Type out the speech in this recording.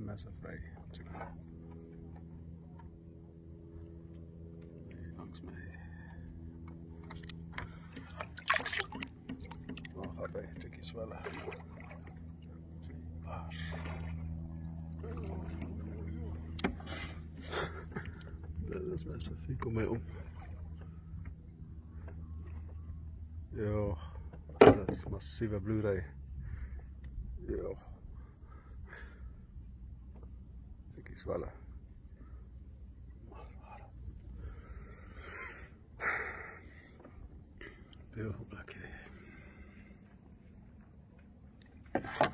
massive vry. Hier langs my. Daar gaat hy, tikkie swelle. Dit is massive, hier kom hy om. Ja, dat is massieve bloerij. Ja. Tikkie swelle. Beautiful black here.